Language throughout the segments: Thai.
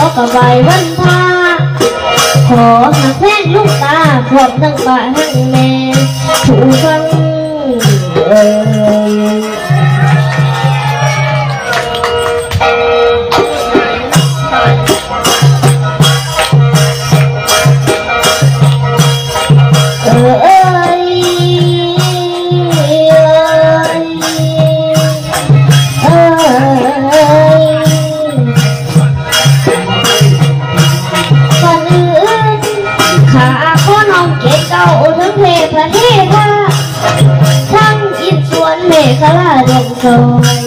กับใบวันพาขอหักแพงลูกตาขอบทั้งป่าทั้งแม่ถูกฟังประเทศว่าทั้งอินสวนเมฆลาดงซอย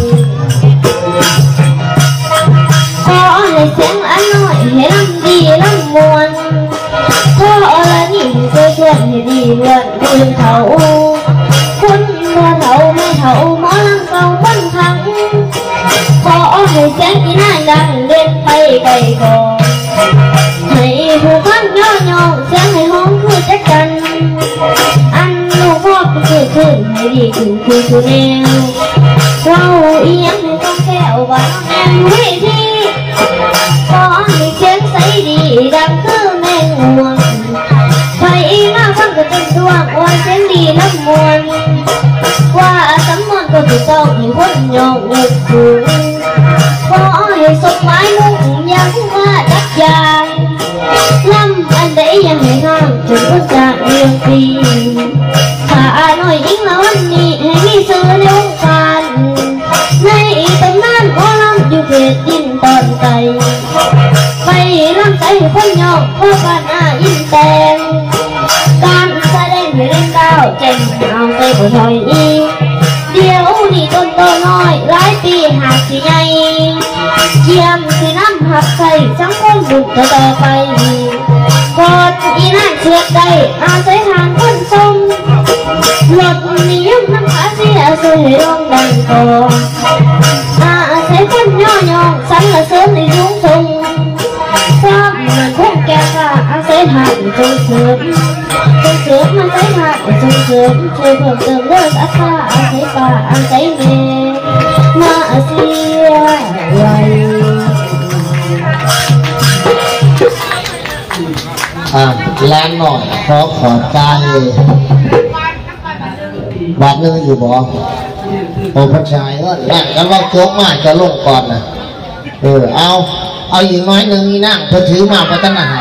ขอให้เสียงอันน้อยให้ลำดีลำมวนขอละนี่ช่วยชวนให้ดีเลื่อนบุญเขาคุณพ่อเฒ่าแม่เฒ่าหมอลำเก่าบ้านทังขอให้เสียงที่น่าดังเด่นไปไกลก่อนให้ผู้ฟังย่อย่อเสียงให้ห้องคือจักกันอันลูกพ่อคือขึ้นให้ดีคือแนวเราอีหยังให้ต้องแก้วบ้านแอนเวทีขอให้เสียงใสดีดังคือแมงม่วงไปมาฟังก็เป็นดวงว่าเสียงดีลำมวนว่าสำนวนก็ถูกต้องให้คนยอมเลิกสูงขอให้สดหมายมุ่งยังว่าจักยางลำอันใดยังให้ห้ามจนพ้นจากเรื่องปีถ้าหน่อยยิ่งละวันนี้ให้มีซื้อในวงการในตำนานหมอลำอยู่เขตดินตอนไกลไปลำใจคนยอกเพราะการอินแตงการแสดงให้เล่นดาวแจ่มเอาใจบ่ถอยอีเดี๋ยวนี่ต้นโตน้อยหลายปีหากสิใหญ่เยี่ยมสิน้ำหักใส่สังคมบุญต่อไปกอดอีนั่งเชือกได้อาศัยทางคนชมหลดนิยมน้ำขาเสียสวยให้ร้องดังก่อนอาศัยคนย่อยองสันละเสริมในยุ้งทงความมันคงแก่ค่ะอาศัยทางจงเสริมมันใช้ทางจงเสริมช่วยเพิ่มเติมเลิศอาคาอาศัยป่าอาศัยเมฆมาเสียไว้แรงหน่อยขอการเลยบาทนึงอยู่บ่โอ้พระชายแล้วว่าโจ๊กมากจะลงก่อนนะเอาอีกน้อยหนึ่งนี่นั่งเพื่อถือมาไปตั้งไหน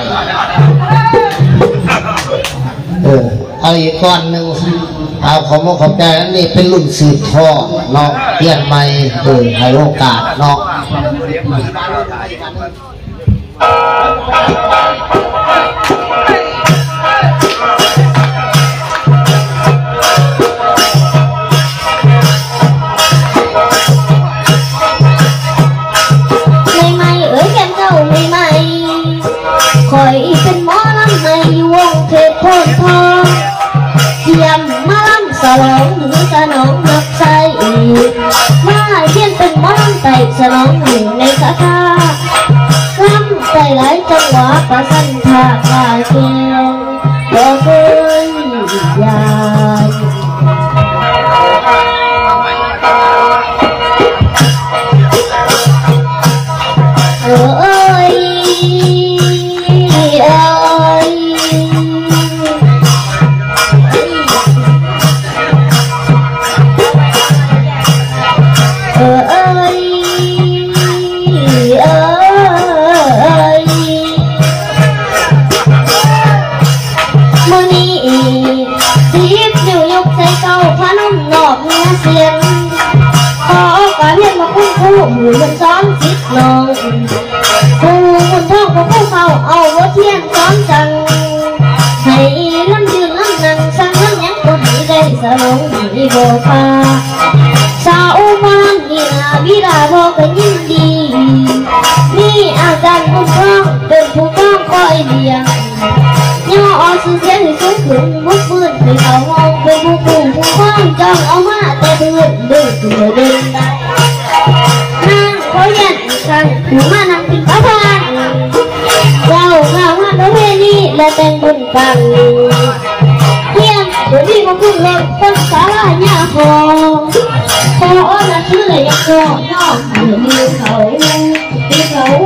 เอาอีกก้อนหนึ่งเอาของใจนั่นนี่เป็นรุ่นสืบทอดเนาะเปลี่ยนใหม่ให้โอกาสเนาะคอยเป็นหมอลำในวงเทพโพธิ์ทองเทียมมาลำสลองหรือสนองนับใจมาเทียนเป็นหมอลำไต่สลองหนึ่งในคาถาลำไต่หลายจังหวะประสันทาลาเชียงบ่เคยยานมือมันซ้อมจิตลงผู้คนท่องของผู้เขาเอาวัวเทียนซ้อมจังให้ลำยืนลำนั่งสั่งลำยังก็ให้ได้สลงให้โบฟาสาวมาลำนี่นาบิดาพ่อก็ยินดีนี่อาจารย์ผู้ฟ้องเป็นผู้ฟ้องคอยเลี้ยงย่อเอาสื่อเสียงให้สูงขึ้นบุกพื้นให้เขาห้องเป็นผู้กลุ่มผู้ฟ้องจ้องเอามาแต่เพื่อนเดินตัวเดินได้เขาอยากกันหนูมานั่งกินข้าวทานเราว่าประเพณีและแต่งบุญกันเพียงเดี๋ยวนี้มาพูดเลยต้นสาลายาคอพออ้อนชื่อเลยยังคอยอดมีเขาเงา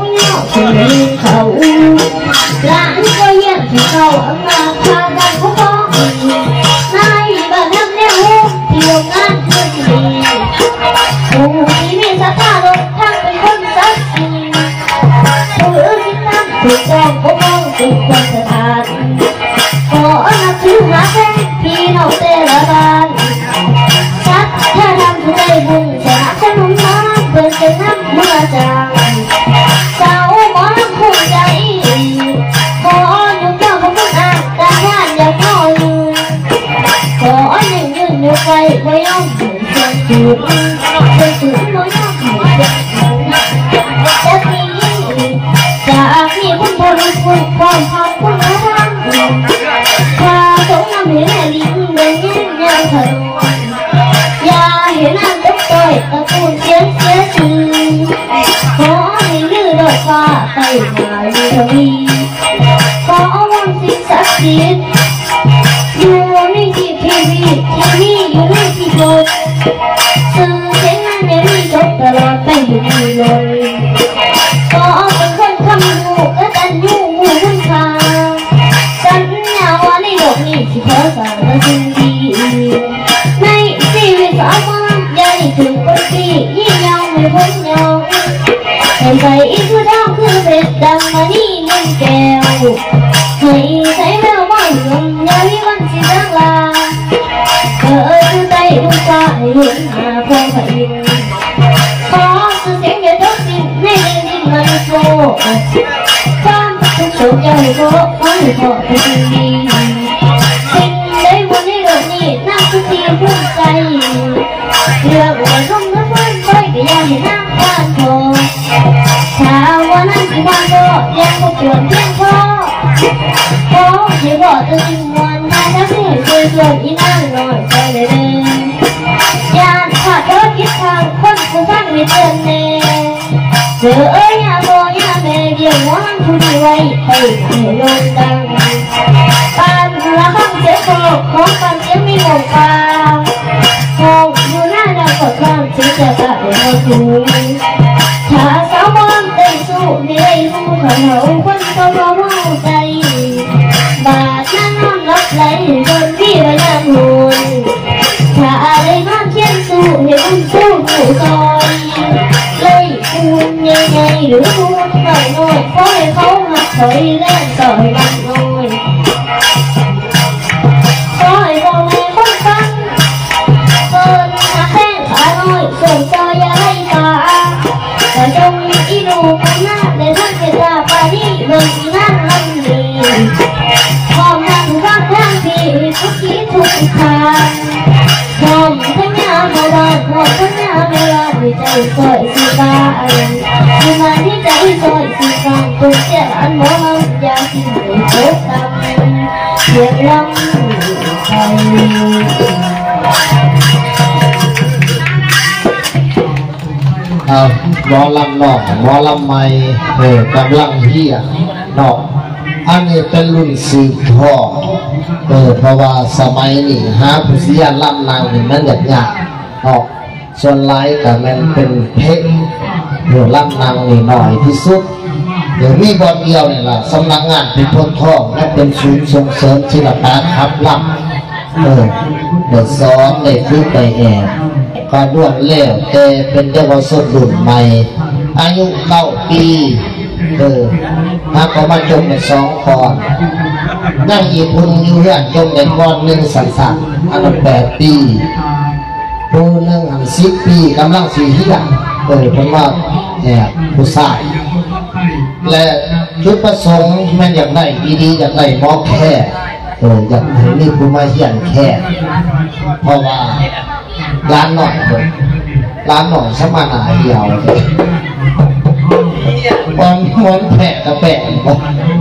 จะมีเขาหลานก็เยี่ยมที่เขาเอามาพากันพบนายบ้านทำแนวที่โรงงานเพื่อนดีผู้ที่มีสภาพรถทั้งเป็นคนสักทีผู้อื่นที่นั่งถูกต้องปกป้องถูกคนสถานขอนับถือหาแค่พี่น้องแต่ละบ้านชัดถ้าทำผู้ใจบุญสนับสนุนมาเพื่อจะนำเมื่อจางสาวหมอภูมิใจขออยู่เจ้าพระคุณอาการงานอย่าพ่อลืมขอหนึ่งยืนอยู่ไกลไม่ยอมเสียงจืดเสียงจืดไม่ยอมเสียงจะมีจากนี้คุณพลุคุณความทำคุณธรรมพาสงนำเห็นแม่ลิ้นเดินเงี้ยเงี้ยเถิดอย่าเห็นน้ำตกต่อยตะกูลเสียงเสียชื่อขอให้ยืดดอกฟ้าไปมาอยู่ทวีขอวันสิ่งศักดิ์สิทธิ์อยู่ในที่ทีวีอยู่ในที่โบสถ์สื่อเสียงนั้นยังมีจบตลอดไปอยู่ดีเลยขอเป็นคนทำอยู่ก็ตันอยู่หูคุณค่าสัญญาว่าในโลกนี้ที่เธอสร้างมาสิ่งดีในชีวิตสามัญอย่าได้ถึงคนที่ยิ่งยาวไม่พ้นยองให้ใส่อีกคือทองคือเพชรดำมานี่เงินแก้วให้ใส่แมวมอยลมอย่ามีวันสิ้นร่างลาดูใจดูตาให้เห็นหน้าพอพระอินทร์ขอสื่อเสียงอย่าทบสิ้นในเรื่องดินมันโฟความทุกข์โศกอย่าให้โกขอให้พอเป็นสิ่งดีสิ่งใดบนในโลกนี้น่าสุขีภูมิใจเรื่องอวยรุ่งและเพื่อนคอยก็อย่าให้น้ำตาโผล่ถ้าวันนั้นที่บ้านก็ยังคงปวดเพียงพอขอให้พ่อจะสิ้นวันได้ถ้าเพื่อนเคยเกิดอีนั่งนอนใจเลยยานขาดรถคิดทางคนผู้ฟังไม่เตือนแน่เจออย่าโมอย่าแม่เดียวว่ามันผู้ดีไว้ให้ลงดังปานละข้างเสียโคของปานเสียมีหมวกปางมองอยู่หน้าดังกดฟังเสียจะได้ไม่ถูกถ้าสาวบอลเต้นสู้ไม่ได้รู้เขาคนเขาร้องใจบาดนั่งนอนรับไหลจนพี่ไปน้ำหุ่นถ้าอะไรมาเขียนสู้ให้คุณสู้ผู้ซอยเลยคุณยังไงหรือคุณหน่อยหน่อยขอให้เขาหักถอยแล่นต่อยมันหน่อยขอให้พ่อแม่คนฟังเกินหาแข้งขาหน่อยส่งต่ออย่าให้ตาแต่จงอีดูคนหน้าในท่านเจตาปานี่เมืองอีนั่นนั่นนี่พร้อมนั่งฟังทางพี่ทุกทีทุกทางพร้อมทั้งยาโบราณพร้อมทั้งยาโบราณในใจสวยสีฟ้าในงานที่ใจสวยสีฟ้าตัวเจ้าอันโมหังยาที่ไม่โคตรเสียงลำใจหมอลำนอกหมอลำใหม่กำลังเฮียนอกอันนี้เป็นรุ่นสืบทอดเพราะว่าสมัยนี้หาผู้เสียลำนางนี่มันยากนอกส่วนไลฟ์แต่มันเป็นเพลงลำนางนี่หน่อยที่สุดเดี๋ยวมีบอลเดียวนี่แหละสำนักงานเป็นพลทองและเป็นศูนย์ส่งเสริมศิลปะครับลำเดี๋ยวซ้อมในคือไปแอบก็ด้วนเล่วแต่เป็นเยาวชนรุ่นใหม่อายุ9 ปีถ้าเขามาจมใน2 ก่อนนั่งญี่ปุ่นอยู่เพื่อนจมในก้อน1 สั่นๆอันนั้น8 ปีผู้หนึ่งอัน10 ปีกำลังสีเฮียผมว่าผู้ชายและจุดประสงค์แม่นอยากได้ดีๆอยากได้หมอแค่อยากให้มีผู้มาเฮียนแค่เพราะว่าร้านหน่อยสมานาเดียวความม้วนแผลกระแปะ